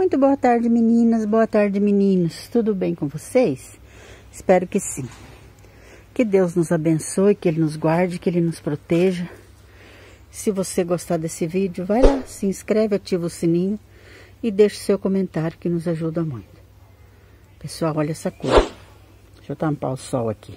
Muito boa tarde, meninas, boa tarde, meninos. Tudo bem com vocês? Espero que sim. Que Deus nos abençoe, que Ele nos guarde, que Ele nos proteja. Se você gostar desse vídeo, vai lá, se inscreve, ativa o sininho e deixa seu comentário que nos ajuda muito. Pessoal, olha essa cor. Deixa eu tampar o sol aqui.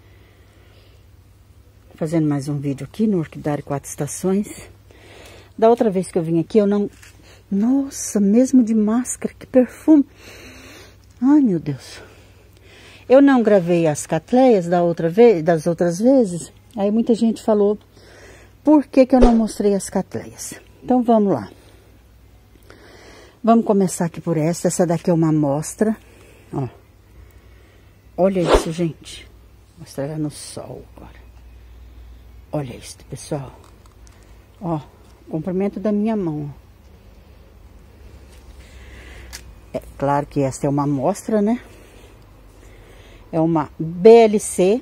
Fazendo mais um vídeo aqui no Orquidário 4 Estações. Da outra vez que eu vim aqui, eu não... Nossa, mesmo de máscara, que perfume. Ai, meu Deus. Eu não gravei as catleias das outras vezes. Aí muita gente falou, por que que eu não mostrei as catleias? Então vamos lá. Vamos começar aqui por essa. Essa daqui é uma amostra. Ó. Olha isso, gente. Vou mostrar ela no sol agora. Olha isso, pessoal. Ó, o comprimento da minha mão. É claro que essa é uma amostra, né? É uma BLC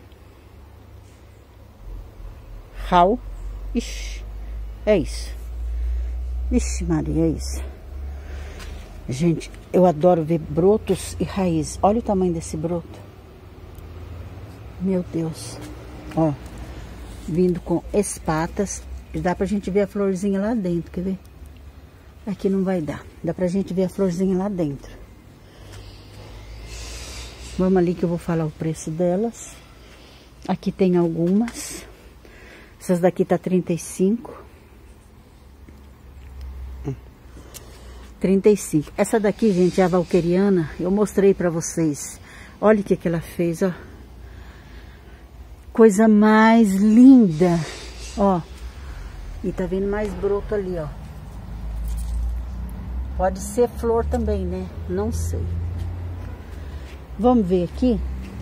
RAW. Ixi, é isso. Ixi, Maria, é isso. Gente, eu adoro ver brotos e raízes. Olha o tamanho desse broto. Meu Deus. Ó, vindo com espatas. Dá pra gente ver a florzinha lá dentro, quer ver? Aqui não vai dar. Dá pra gente ver a florzinha lá dentro. Vamos ali que eu vou falar o preço delas. Aqui tem algumas. Essas daqui tá 35. 35. Essa daqui, gente, é a valqueriana. Eu mostrei pra vocês. Olha o que que ela fez, ó. Coisa mais linda. Ó. E tá vendo mais broto ali, ó. Pode ser flor também, né? Não sei. Vamos ver aqui.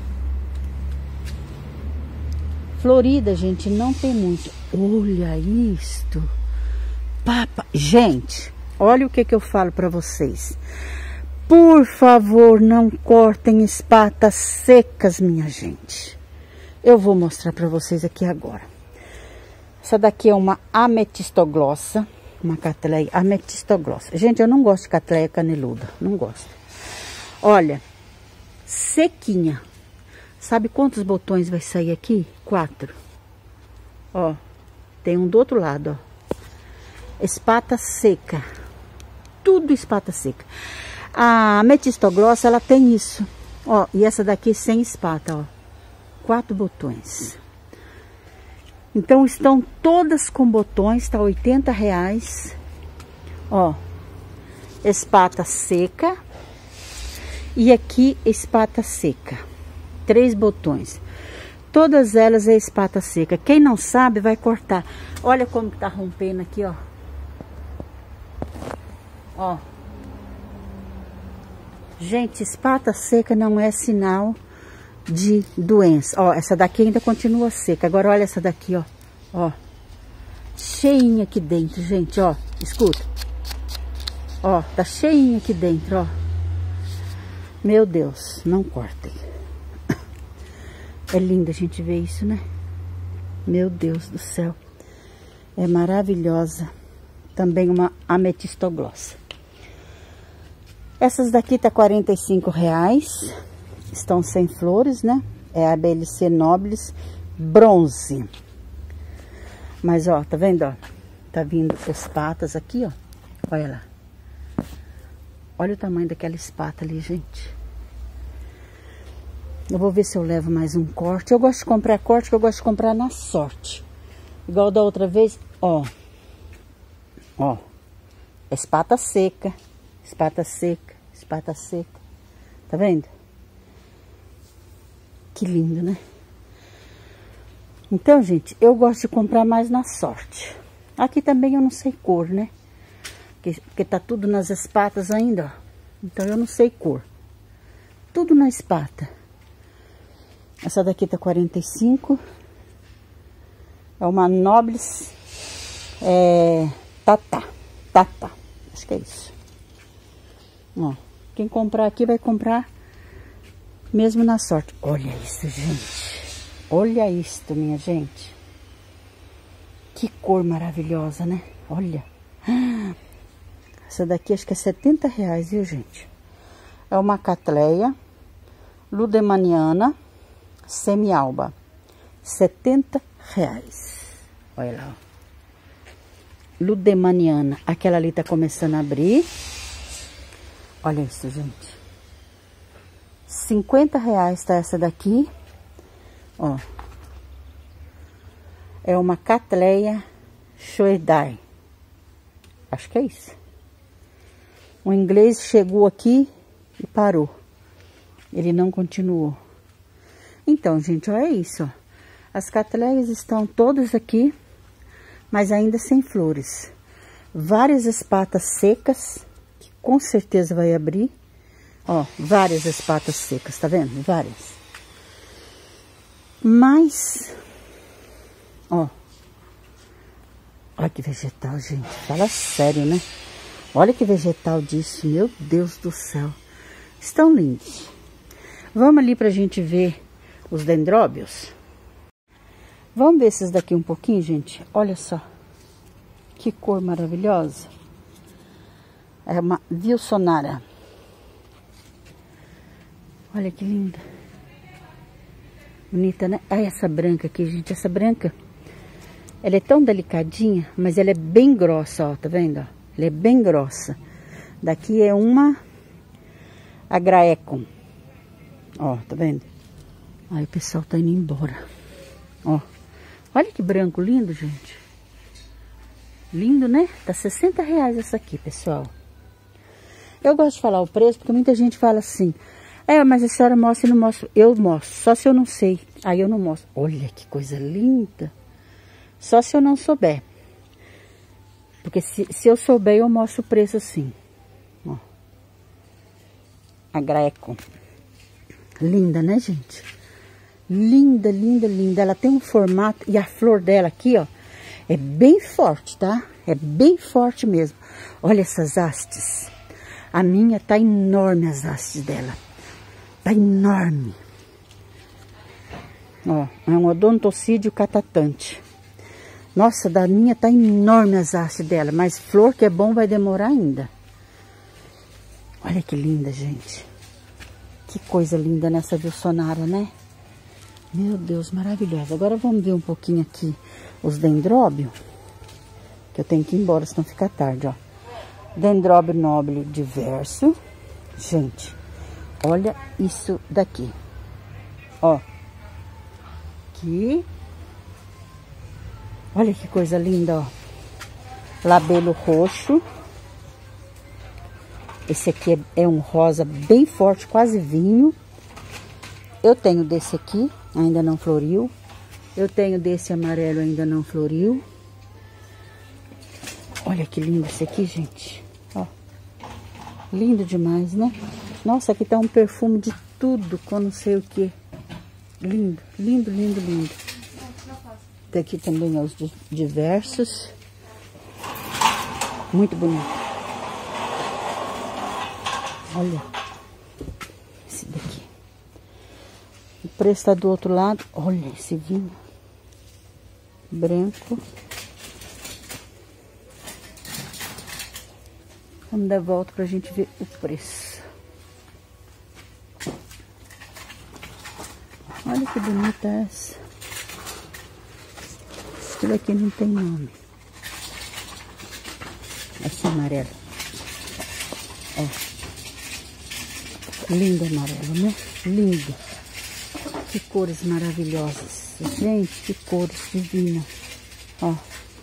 Florida, gente, não tem muito. Olha isto. Papa. Gente, olha o que que eu falo pra vocês. Por favor, não cortem espatas secas, minha gente. Eu vou mostrar pra vocês aqui agora. Essa daqui é uma ametistoglossa. Uma catleia ametistoglossa. Gente, eu não gosto de catleia caneluda. Não gosto. Olha, sequinha. Sabe quantos botões vai sair aqui? 4. Ó, tem um do outro lado, ó. Espata seca. Tudo espata seca. A ametistoglossa, ela tem isso. Ó, e essa daqui sem espata, ó. 4 botões. Então, estão todas com botões, tá R$80. Ó, espata seca. E aqui, espata seca. 3 botões. Todas elas é espata seca. Quem não sabe, vai cortar. Olha como tá rompendo aqui, ó. Ó. Gente, espata seca não é sinal de doença. Ó, essa daqui ainda continua seca. Agora olha essa daqui, ó. Ó. Cheinha aqui dentro, gente, ó. Escuta. Ó, tá cheinha aqui dentro, ó. Meu Deus, não cortem. É lindo a gente ver isso, né? Meu Deus do céu. É maravilhosa. Também uma ametistoglossa. Essas daqui tá R$45. Estão sem flores, né? É a BLC Nobles bronze. Mas, ó, tá vendo, ó? Tá vindo espatas aqui, ó. Olha lá. Olha o tamanho daquela espata ali, gente. Eu vou ver se eu levo mais um corte. Eu gosto de comprar corte, que eu gosto de comprar na sorte. Igual da outra vez, ó. Ó. Espata seca. Espata seca. Espata seca. Tá vendo? Que lindo, né? Então, gente, eu gosto de comprar mais na sorte. Aqui também eu não sei cor, né? Porque tá tudo nas espatas ainda, ó. Então eu não sei cor. Tudo na espata. Essa daqui tá 45. É uma Nobles. Tatá. Acho que é isso. Ó. Quem comprar aqui vai comprar mesmo na sorte. Olha isso, gente. Olha isto, minha gente. Que cor maravilhosa, né? Olha. Essa daqui acho que é R$70, viu, gente? É uma catleia ludemaniana semialba. R$70. Olha lá, ó. Ludemaniana. Aquela ali tá começando a abrir. Olha isso, gente. R$50 tá essa daqui. Ó. É uma catleia Shoedai. Acho que é isso. O inglês chegou aqui e parou. Ele não continuou. Então, gente, olha isso, ó. As catleias estão todas aqui, mas ainda sem flores. Várias espatas secas, que com certeza vai abrir. Ó, várias espatas secas, tá vendo? Várias. Mas, ó. Olha que vegetal, gente. Fala sério, né? Olha que vegetal disso. Meu Deus do céu. Estão lindos. Vamos ali pra gente ver os dendróbios. Vamos ver esses daqui um pouquinho, gente. Olha só. Que cor maravilhosa. É uma Wilsonara. Olha que linda. Bonita, né? Ah, essa branca aqui, gente. Essa branca, ela é tão delicadinha, mas ela é bem grossa, ó. Tá vendo? Ó? Ela é bem grossa. Daqui é uma Agraecum. Ó, tá vendo? Aí o pessoal tá indo embora. Ó. Olha que branco lindo, gente. Lindo, né? Tá R$60 essa aqui, pessoal. Eu gosto de falar o preço, porque muita gente fala assim: é, mas a senhora mostra e não mostra. Eu mostro, só se eu não sei. Aí eu não mostro. Olha que coisa linda. Só se eu não souber. Porque se eu souber, eu mostro o preço assim. Ó. A Graecon. Linda, né, gente? Linda, linda, linda. Ela tem um formato. E a flor dela aqui, ó, é bem forte, tá? É bem forte mesmo. Olha essas hastes. A minha tá enorme, as hastes dela. Tá enorme. Ó, é um odontocídio catatante. Nossa, da minha tá enorme as hastes dela. Mas flor que é bom vai demorar ainda. Olha que linda, gente. Que coisa linda nessa Wilsonara, né? Meu Deus, maravilhosa. Agora vamos ver um pouquinho aqui os dendróbios. Que eu tenho que ir embora, senão fica tarde, ó. Dendróbio noble diverso. Gente, olha isso daqui. Ó. Aqui. Olha que coisa linda, ó. Labelo roxo. Esse aqui é um rosa bem forte, quase vinho. Eu tenho desse aqui, ainda não floriu. Eu tenho desse amarelo, ainda não floriu. Olha que lindo esse aqui, gente. Ó. Lindo demais, né? Nossa, aqui tá um perfume de tudo, com não sei o que. Lindo, lindo, lindo, lindo. Daqui também os diversos. Muito bonito. Olha. Esse daqui. O preço tá do outro lado. Olha esse vinho. Branco. Vamos dar volta pra gente ver o preço. Olha que bonita essa. Esse daqui não tem nome. Esse amarelo. Ó. Lindo amarelo, né? Lindo. Que cores maravilhosas. Gente, que cores divinas. Ó.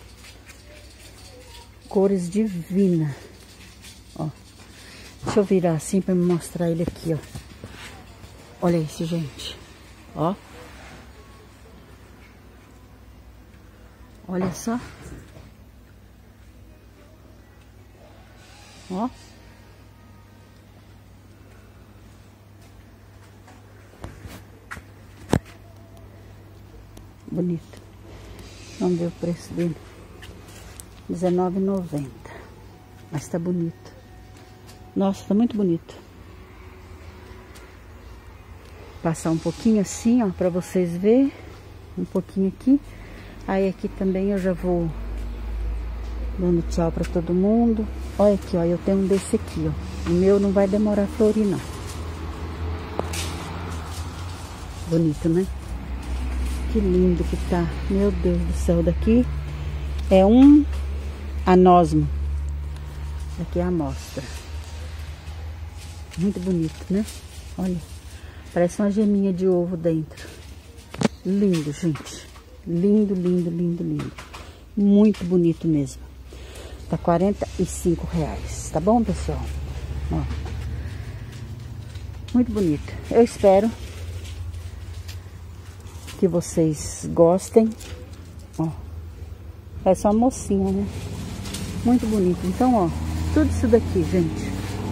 Cores divinas. Ó. Deixa eu virar assim pra me mostrar ele aqui, ó. Olha isso, gente. Ó. Olha só. Ó. Bonito. Vamos ver o preço dele. R$19,90. Mas tá bonito. Nossa, tá muito bonito. Passar um pouquinho assim, ó, pra vocês verem. Um pouquinho aqui. Aí aqui também eu já vou Dando tchau pra todo mundo. Olha aqui, ó. Eu tenho um desse aqui, ó. O meu não vai demorar a florir, não. Bonito, né? Que lindo que tá. Meu Deus do céu. Daqui é um anósmo. Aqui é a amostra. Muito bonito, né? Olha. Parece uma geminha de ovo dentro. Lindo, gente. Lindo, lindo, lindo, lindo. Muito bonito mesmo. Tá R$45, tá bom, pessoal? Ó. Muito bonito. Eu espero que vocês gostem. Ó. Parece uma mocinha, né? Muito bonito. Então, ó, tudo isso daqui, gente.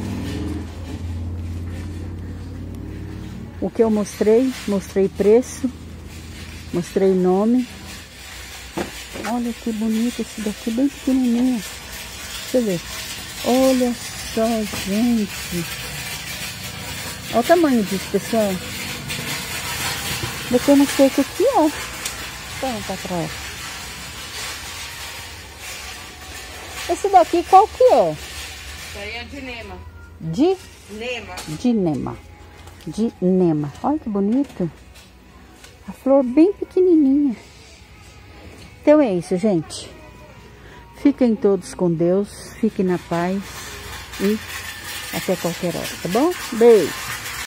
O que eu mostrei preço, mostrei nome. Olha que bonito esse daqui, bem pequenininho. Deixa eu ver. Olha só, gente. Olha o tamanho disso, pessoal. Daqui eu não sei o que é. Então, pra trás. Esse daqui qual que é? Isso aí é de Nema. De? Nema. De Nema. De Nema. Olha que bonito. A flor bem pequenininha. Então é isso, gente. Fiquem todos com Deus. Fiquem na paz. E até qualquer hora, tá bom? Beijo.